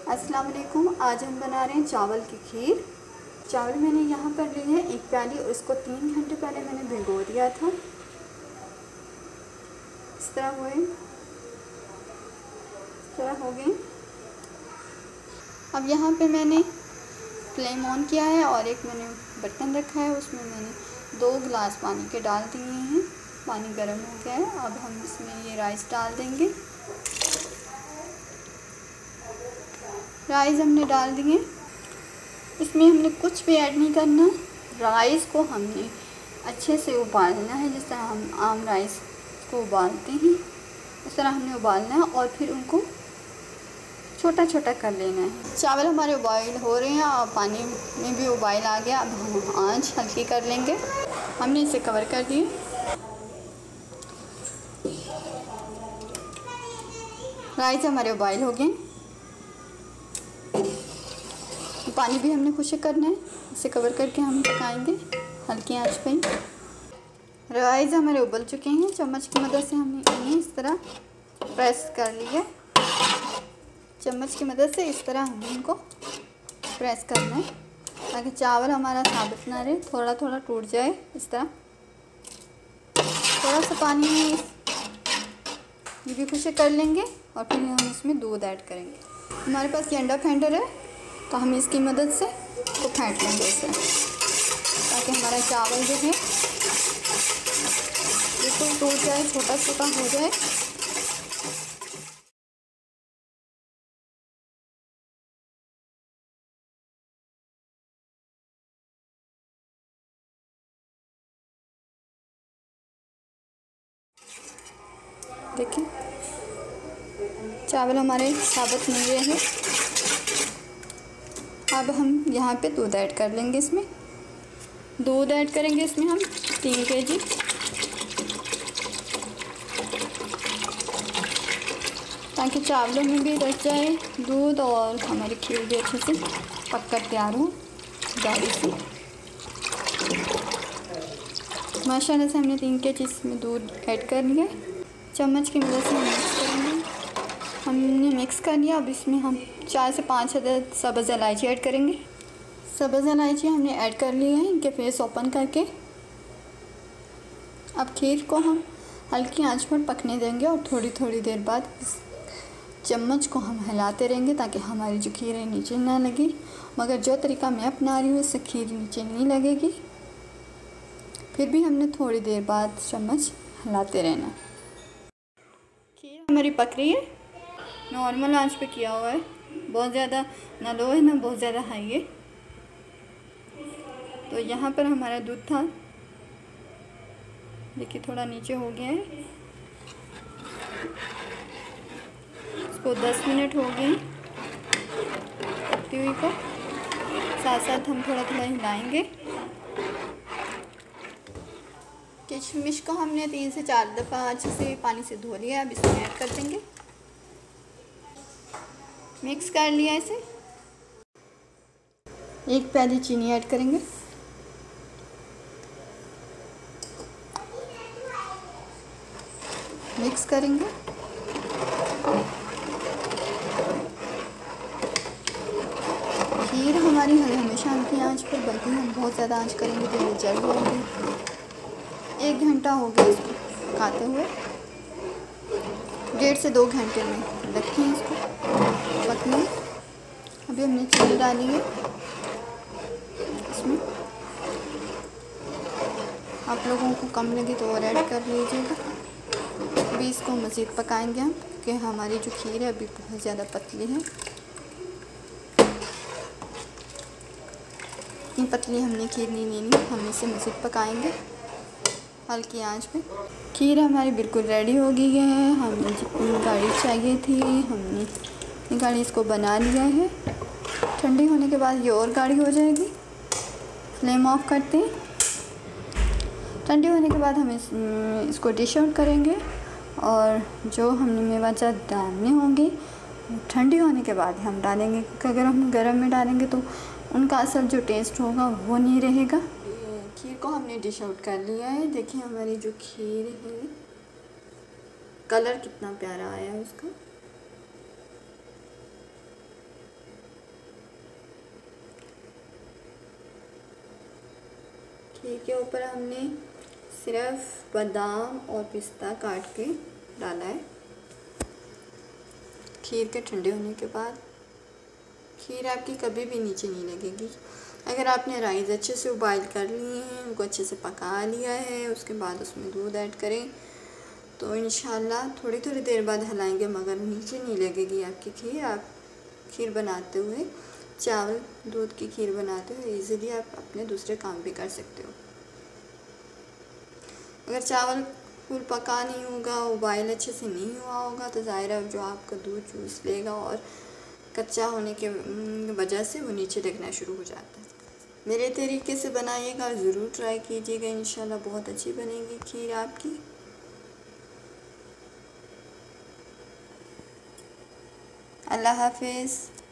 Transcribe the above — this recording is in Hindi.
अस्सलाम वालेकुम। आज हम बना रहे हैं चावल की खीर। चावल मैंने यहाँ पर लिए हैं 1 प्याली और इसको 3 घंटे पहले मैंने भिगो दिया था। इस तरह हो गए। अब यहाँ पे मैंने फ्लेम ऑन किया है और एक मैंने बर्तन रखा है, उसमें मैंने 2 गिलास पानी के डाल दिए हैं। पानी गर्म हो गया है। अब हम इसमें ये राइस डाल देंगे। राइस हमने डाल दिए। इसमें हमने कुछ भी ऐड नहीं करना। राइस को हमने अच्छे से उबालना है, जिस तरह हम आम राइस को उबालते हैं उस तरह हमने उबालना है और फिर उनको छोटा छोटा कर लेना है। चावल हमारे उबाइल हो रहे हैं और पानी में भी उबाइल आ गया। अब हम आंच हल्की कर लेंगे। हमने इसे कवर कर दिए। राइस हमारे उबाइल हो गए। पानी भी हमने खुश्क करना है। इसे कवर करके हम पकाएंगे हल्की आंच पे। राइस हमारे उबल चुके हैं। चम्मच की मदद से हमने इन्हें इस तरह प्रेस कर लिया। चम्मच की मदद से इस तरह हमें इनको प्रेस करना है ताकि चावल हमारा साबित ना रहे, थोड़ा थोड़ा टूट जाए। इस तरह थोड़ा सा पानी में ये भी खुश्क कर लेंगे और फिर हम इसमें दूध ऐड करेंगे। हमारे पास ये अंडा फेंटर है तो हम इसकी मदद से इसको फेंट लेंगे इसे, ताकि हमारा चावल जो है बिल्कुल टूट जाए, छोटा छोटा हो जाए। देखिए चावल हमारे साबित नहीं हुए हैं। अब हम यहाँ पे दूध ऐड कर लेंगे। इसमें दूध ऐड करेंगे। इसमें हम 3 kg ताकि चावलों में भी रच जाए दूध और हमारी खीर भी अच्छे से पक कर तैयार हो गाढ़ी से। माशाल्लाह से हमने 3 kg इसमें दूध ऐड कर लिया। चम्मच की मदद से हम मिक्स करेंगे। हमने मिक्स कर लिया। अब इसमें हम 4 से 5 अदद सब्ज़ इलायची ऐड करेंगे। सब्ज़ इलायची हमने ऐड कर ली है इनके फेस ओपन करके। अब खीर को हम हल्की आंच पर पकने देंगे और थोड़ी थोड़ी देर बाद इस चम्मच को हम हिलाते रहेंगे ताकि हमारी जो खीर है नीचे ना लगे। मगर जो तरीका मैं अपना रही हूँ इससे खीर नीचे नहीं लगेगी। फिर भी हमने थोड़ी देर बाद चम्मच हिलाते रहना। खीर हमारी पक रही है। नॉर्मल आंच पे किया हुआ है, बहुत ज़्यादा ना लो है ना बहुत ज़्यादा हाई है। तो यहाँ पर हमारा दूध था, देखिए थोड़ा नीचे हो गया है। इसको 10 मिनट हो गए पकती हुई को। साथ साथ हम थोड़ा थोड़ा हिलाएंगे। किशमिश को हमने 3 से 4 दफ़ा अच्छे से पानी से धो लिया। अब इसमें ऐड कर देंगे। मिक्स कर लिया इसे। 1 प्याली चीनी ऐड करेंगे। मिक्स करेंगे। खीर हमारी हमेशा हल्की आंच पर, बल्कि हम बहुत ज़्यादा आंच करेंगे तो ये जल जाएगी। 1 घंटा हो गया इसको पकाते हुए। 1.5 से 2 घंटे में रखें इसको पकने। अभी हमने चीनी डाली है इसमें। आप लोगों को कम लगे तो और ऐड कर लीजिएगा। अभी इसको मज़ीद पकाएंगे हम, क्योंकि हमारी जो खीर है अभी बहुत ज़्यादा पतली है। इतनी पतली हमने खीर नहीं लेनी, हम इसे मज़ीद पकाएंगे हल्की आंच पे। खीर हमारी बिल्कुल रेडी हो गई है। हमें जितनी गाढ़ी चाहिए थी हमने इतनी गाढ़ी इसको बना लिया है। ठंडी होने के बाद ये और गाढ़ी हो जाएगी। फ्लेम ऑफ करते हैं। ठंडी होने के बाद हम इसको डिश आउट करेंगे और जो हमने मेवाजात डालने होंगे ठंडी होने के बाद हम डालेंगे, क्योंकि अगर हम गर्म में डालेंगे तो उनका असल जो टेस्ट होगा वो नहीं रहेगा। खीर को हमने डिश आउट कर लिया है। देखिए हमारी जो खीर है, कलर कितना प्यारा आया है उसका। खीर के ऊपर हमने सिर्फ बादाम और पिस्ता काट के डाला है। खीर के ठंडे होने के बाद खीर आपकी कभी भी नीचे नहीं लगेगी। अगर आपने राइस अच्छे से उबाइल कर लिए हैं, उनको अच्छे से पका लिया है, उसके बाद उसमें दूध ऐड करें तो इंशाल्लाह थोड़ी थोड़ी देर बाद हिलाएंगे मगर नीचे नहीं लगेगी आपकी खीर। आप खीर बनाते हुए, चावल दूध की खीर बनाते हुए इजीली आप अपने दूसरे काम भी कर सकते हो। अगर चावल फुल पका नहीं होगा, उबाइल अच्छे से नहीं हुआ होगा तो ज़ाहिर है जो आपका दूध चूस लेगा और कच्चा होने के वजह से वो नीचे लगना शुरू हो जाता है। मेरे तरीके से बनाइएगा, ज़रूर ट्राई कीजिएगा, इंशाल्लाह बहुत अच्छी बनेगी खीर आपकी। अल्लाह हाफिज़।